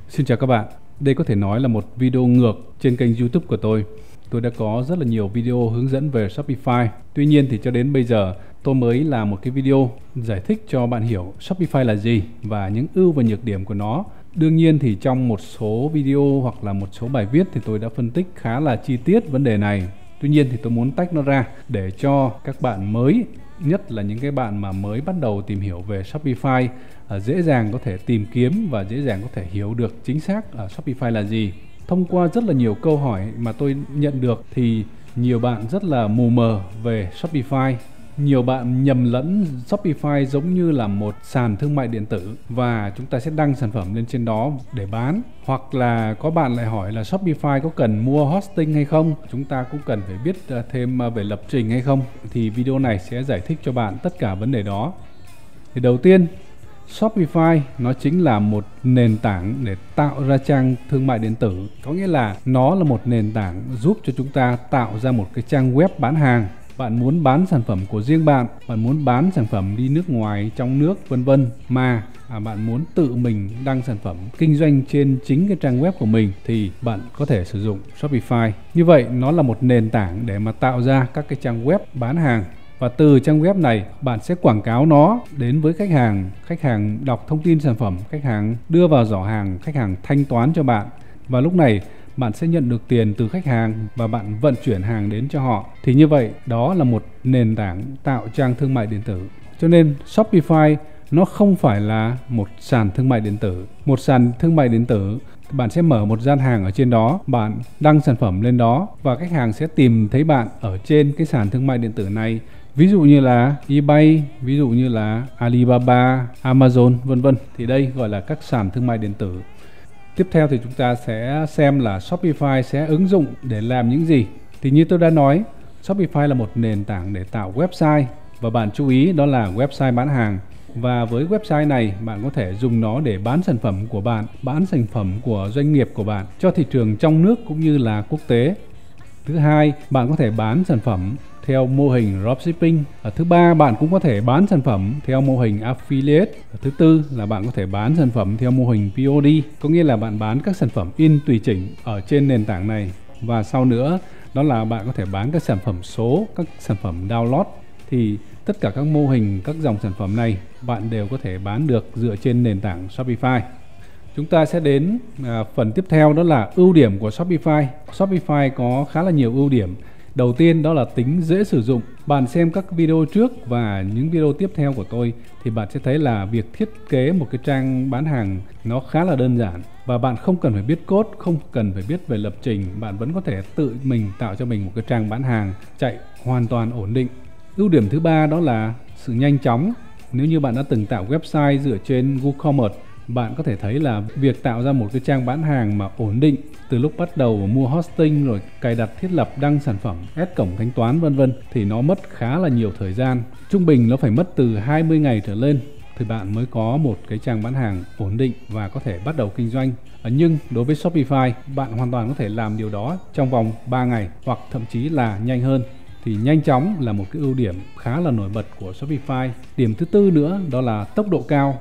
Xin chào các bạn. Đây có thể nói là một video ngược trên kênh YouTube của tôi. Tôi đã có rất là nhiều video hướng dẫn về Shopify. Tuy nhiên thì cho đến bây giờ tôi mới làm một cái video giải thích cho bạn hiểu Shopify là gì và những ưu và nhược điểm của nó. Đương nhiên thì trong một số video hoặc là một số bài viết thì tôi đã phân tích khá là chi tiết vấn đề này. Tuy nhiên thì tôi muốn tách nó ra để cho các bạn mới, nhất là những cái bạn mà mới bắt đầu tìm hiểu về Shopify, dễ dàng có thể tìm kiếm và dễ dàng có thể hiểu được chính xác Shopify là gì. Thông qua rất là nhiều câu hỏi mà tôi nhận được thì nhiều bạn rất là mù mờ về Shopify. Nhiều bạn nhầm lẫn Shopify giống như là một sàn thương mại điện tử và chúng ta sẽ đăng sản phẩm lên trên đó để bán. Hoặc là có bạn lại hỏi là Shopify có cần mua hosting hay không? Chúng ta cũng cần phải biết thêm về lập trình hay không? Thì video này sẽ giải thích cho bạn tất cả vấn đề đó. Thì đầu tiên, Shopify nó chính là một nền tảng để tạo ra trang thương mại điện tử. Có nghĩa là nó là một nền tảng giúp cho chúng ta tạo ra một cái trang web bán hàng. Bạn muốn bán sản phẩm của riêng bạn muốn bán sản phẩm đi nước ngoài, trong nước vân vân, mà bạn muốn tự mình đăng sản phẩm kinh doanh trên chính cái trang web của mình thì bạn có thể sử dụng Shopify. Như vậy nó là một nền tảng để mà tạo ra các cái trang web bán hàng. Và từ trang web này bạn sẽ quảng cáo nó đến với khách hàng đọc thông tin sản phẩm, khách hàng đưa vào giỏ hàng, khách hàng thanh toán cho bạn. Và lúc này bạn sẽ nhận được tiền từ khách hàng và bạn vận chuyển hàng đến cho họ. Thì như vậy đó là một nền tảng tạo trang thương mại điện tử. Cho nên Shopify nó không phải là một sàn thương mại điện tử. Một sàn thương mại điện tử, bạn sẽ mở một gian hàng ở trên đó, bạn đăng sản phẩm lên đó và khách hàng sẽ tìm thấy bạn ở trên cái sàn thương mại điện tử này. Ví dụ như là eBay, ví dụ như là Alibaba, Amazon vân vân. Thì đây gọi là các sàn thương mại điện tử. Tiếp theo thì chúng ta sẽ xem là Shopify sẽ ứng dụng để làm những gì. Thì như tôi đã nói, Shopify là một nền tảng để tạo website và bạn chú ý đó là website bán hàng. Và với website này bạn có thể dùng nó để bán sản phẩm của bạn, bán sản phẩm của doanh nghiệp của bạn cho thị trường trong nước cũng như là quốc tế. Thứ hai, bạn có thể bán sản phẩm theo mô hình dropshipping. Thứ ba, bạn cũng có thể bán sản phẩm theo mô hình affiliate. Thứ tư là bạn có thể bán sản phẩm theo mô hình POD, có nghĩa là bạn bán các sản phẩm in tùy chỉnh ở trên nền tảng này. Và sau nữa đó là bạn có thể bán các sản phẩm số, các sản phẩm download. Thì tất cả các mô hình, các dòng sản phẩm này bạn đều có thể bán được dựa trên nền tảng Shopify. Chúng ta sẽ đến phần tiếp theo, đó là ưu điểm của Shopify. Shopify có khá là nhiều ưu điểm. Đầu tiên đó là tính dễ sử dụng. Bạn xem các video trước và những video tiếp theo của tôi thì bạn sẽ thấy là việc thiết kế một cái trang bán hàng nó khá là đơn giản. Và bạn không cần phải biết code, không cần phải biết về lập trình. Bạn vẫn có thể tự mình tạo cho mình một cái trang bán hàng chạy hoàn toàn ổn định. Ưu điểm thứ ba đó là sự nhanh chóng. Nếu như bạn đã từng tạo website dựa trên WooCommerce, bạn có thể thấy là việc tạo ra một cái trang bán hàng mà ổn định từ lúc bắt đầu mua hosting rồi cài đặt thiết lập đăng sản phẩm, add cổng thanh toán vân vân thì nó mất khá là nhiều thời gian. Trung bình nó phải mất từ 20 ngày trở lên thì bạn mới có một cái trang bán hàng ổn định và có thể bắt đầu kinh doanh. Nhưng đối với Shopify, bạn hoàn toàn có thể làm điều đó trong vòng 3 ngày hoặc thậm chí là nhanh hơn. Thì nhanh chóng là một cái ưu điểm khá là nổi bật của Shopify. Điểm thứ tư nữa đó là tốc độ cao.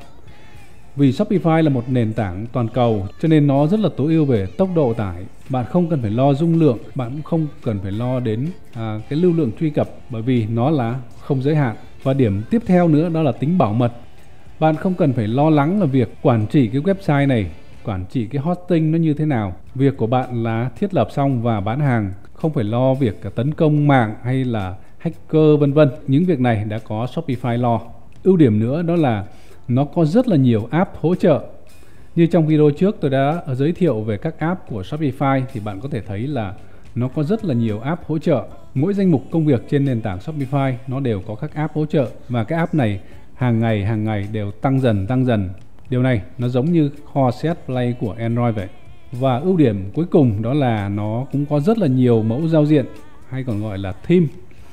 Vì Shopify là một nền tảng toàn cầu cho nên nó rất là tối ưu về tốc độ tải. Bạn không cần phải lo dung lượng, bạn cũng không cần phải lo đến cái lưu lượng truy cập bởi vì nó là không giới hạn. Và điểm tiếp theo nữa đó là tính bảo mật. Bạn không cần phải lo lắng là việc quản trị cái website này, quản trị cái hosting nó như thế nào. Việc của bạn là thiết lập xong và bán hàng, không phải lo việc tấn công mạng hay là hacker vân vân. Những việc này đã có Shopify lo. Ưu điểm nữa đó là nó có rất là nhiều app hỗ trợ. Như trong video trước tôi đã giới thiệu về các app của Shopify thì bạn có thể thấy là nó có rất là nhiều app hỗ trợ. Mỗi danh mục công việc trên nền tảng Shopify nó đều có các app hỗ trợ và cái app này hàng ngày đều tăng dần. Điều này nó giống như kho set play của Android vậy. Và ưu điểm cuối cùng đó là nó cũng có rất là nhiều mẫu giao diện hay còn gọi là theme.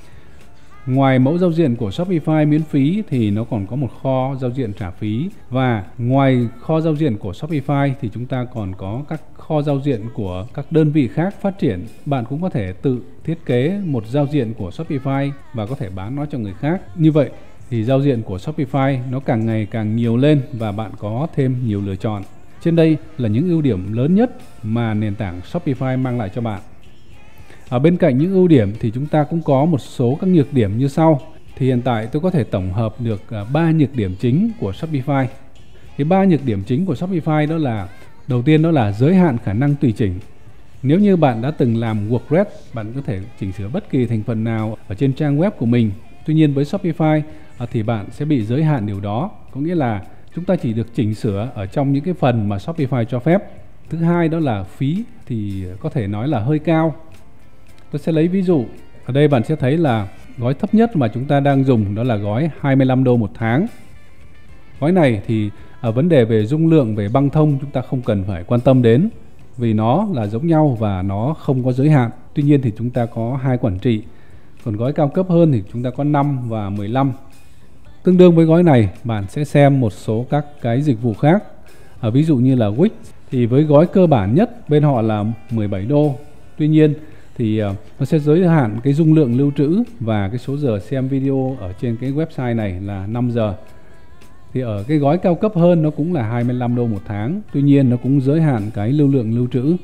Ngoài mẫu giao diện của Shopify miễn phí thì nó còn có một kho giao diện trả phí. Và ngoài kho giao diện của Shopify thì chúng ta còn có các kho giao diện của các đơn vị khác phát triển. Bạn cũng có thể tự thiết kế một giao diện của Shopify và có thể bán nó cho người khác. Như vậy thì giao diện của Shopify nó càng ngày càng nhiều lên và bạn có thêm nhiều lựa chọn. Trên đây là những ưu điểm lớn nhất mà nền tảng Shopify mang lại cho bạn. Ở bên cạnh những ưu điểm thì chúng ta cũng có một số các nhược điểm như sau. Thì hiện tại tôi có thể tổng hợp được 3 nhược điểm chính của Shopify. Thì 3 nhược điểm chính của Shopify đó là, đầu tiên đó là giới hạn khả năng tùy chỉnh. Nếu như bạn đã từng làm WordPress, bạn có thể chỉnh sửa bất kỳ thành phần nào ở trên trang web của mình. Tuy nhiên với Shopify thì bạn sẽ bị giới hạn điều đó. Có nghĩa là chúng ta chỉ được chỉnh sửa ở trong những cái phần mà Shopify cho phép. Thứ hai đó là phí thì có thể nói là hơi cao. Tôi sẽ lấy ví dụ. Ở đây bạn sẽ thấy là gói thấp nhất mà chúng ta đang dùng đó là gói 25 đô một tháng. Gói này thì ở vấn đề về dung lượng, về băng thông chúng ta không cần phải quan tâm đến, vì nó là giống nhau và nó không có giới hạn. Tuy nhiên thì chúng ta có 2 quản trị. Còn gói cao cấp hơn thì chúng ta có 5 và 15. Tương đương với gói này, bạn sẽ xem một số các cái dịch vụ khác. Ví dụ như là Wix thì với gói cơ bản nhất bên họ là 17 đô. Tuy nhiên thì nó sẽ giới hạn cái dung lượng lưu trữ và cái số giờ xem video ở trên cái website này là 5 giờ. Thì ở cái gói cao cấp hơn nó cũng là 25 đô một tháng. Tuy nhiên nó cũng giới hạn cái lưu lượng lưu trữ.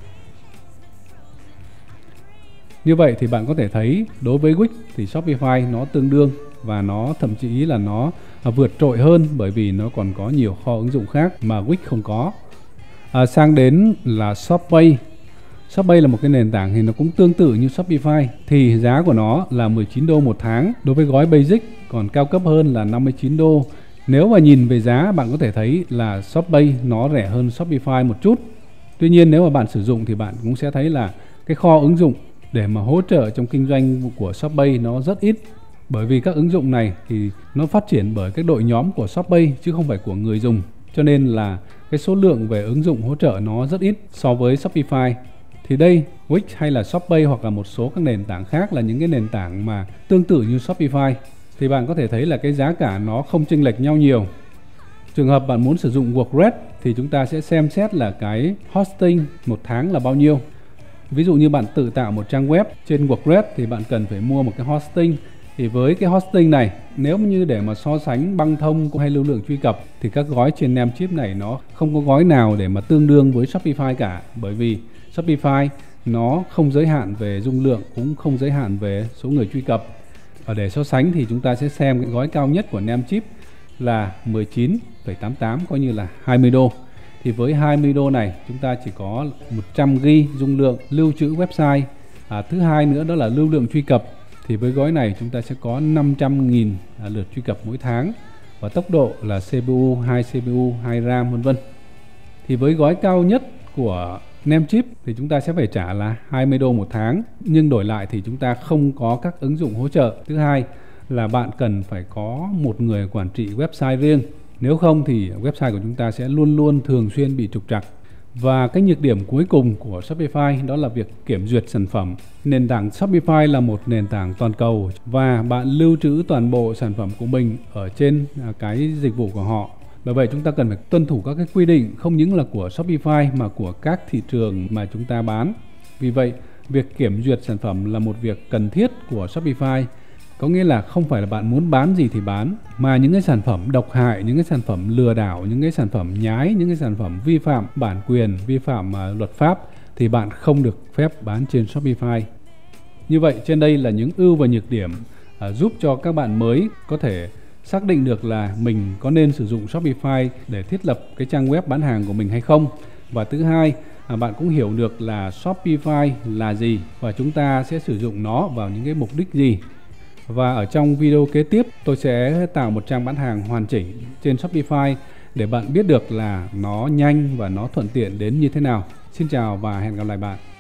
Như vậy thì bạn có thể thấy đối với Wix thì Shopify nó tương đương và nó thậm chí là nó vượt trội hơn, bởi vì nó còn có nhiều kho ứng dụng khác mà Wix không có. Sang đến là Shopee. Shopee là một cái nền tảng thì nó cũng tương tự như Shopify. Thì giá của nó là 19 đô một tháng đối với gói Basic, còn cao cấp hơn là 59 đô. Nếu mà nhìn về giá, bạn có thể thấy là Shopee nó rẻ hơn Shopify một chút. Tuy nhiên nếu mà bạn sử dụng thì bạn cũng sẽ thấy là cái kho ứng dụng để mà hỗ trợ trong kinh doanh của Shopee nó rất ít. Bởi vì các ứng dụng này thì nó phát triển bởi các đội nhóm của Shopee chứ không phải của người dùng. Cho nên là cái số lượng về ứng dụng hỗ trợ nó rất ít so với Shopify. Thì đây, Wix hay là Shopee hoặc là một số các nền tảng khác là những cái nền tảng mà tương tự như Shopify. Thì bạn có thể thấy là cái giá cả nó không chênh lệch nhau nhiều. Trường hợp bạn muốn sử dụng WordPress thì chúng ta sẽ xem xét là cái hosting một tháng là bao nhiêu. Ví dụ như bạn tự tạo một trang web trên WordPress thì bạn cần phải mua một cái hosting. Thì với cái hosting này, nếu như để mà so sánh băng thông hay lưu lượng truy cập thì các gói trên Namecheap này nó không có gói nào để mà tương đương với Shopify cả. Bởi vì Shopify nó không giới hạn về dung lượng, cũng không giới hạn về số người truy cập. Và để so sánh thì chúng ta sẽ xem cái gói cao nhất của Namecheap là 19,88, coi như là 20 đô. Thì với 20 đô này chúng ta chỉ có 100 GB dung lượng lưu trữ website. Thứ hai nữa đó là lưu lượng truy cập. Thì với gói này chúng ta sẽ có 500.000 lượt truy cập mỗi tháng. Và tốc độ là CPU, 2 CPU, 2 RAM vân vân. Thì với gói cao nhất của Namecheap thì chúng ta sẽ phải trả là 20 đô một tháng. Nhưng đổi lại thì chúng ta không có các ứng dụng hỗ trợ. Thứ hai là bạn cần phải có một người quản trị website riêng. Nếu không thì website của chúng ta sẽ luôn luôn thường xuyên bị trục trặc. Và cái nhược điểm cuối cùng của Shopify đó là việc kiểm duyệt sản phẩm. Nền tảng Shopify là một nền tảng toàn cầu và bạn lưu trữ toàn bộ sản phẩm của mình ở trên cái dịch vụ của họ. Bởi vậy chúng ta cần phải tuân thủ các cái quy định không những là của Shopify mà của các thị trường mà chúng ta bán. Vì vậy, việc kiểm duyệt sản phẩm là một việc cần thiết của Shopify. Có nghĩa là không phải là bạn muốn bán gì thì bán, mà những cái sản phẩm độc hại, những cái sản phẩm lừa đảo, những cái sản phẩm nhái, những cái sản phẩm vi phạm bản quyền, vi phạm luật pháp thì bạn không được phép bán trên Shopify. Như vậy trên đây là những ưu và nhược điểm giúp cho các bạn mới có thể xác định được là mình có nên sử dụng Shopify để thiết lập cái trang web bán hàng của mình hay không. Và thứ hai, bạn cũng hiểu được là Shopify là gì và chúng ta sẽ sử dụng nó vào những cái mục đích gì. Và ở trong video kế tiếp tôi sẽ tạo một trang bán hàng hoàn chỉnh trên Shopify để bạn biết được là nó nhanh và nó thuận tiện đến như thế nào. Xin chào và hẹn gặp lại bạn.